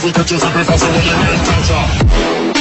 we could use a bit faster when you hit touch up.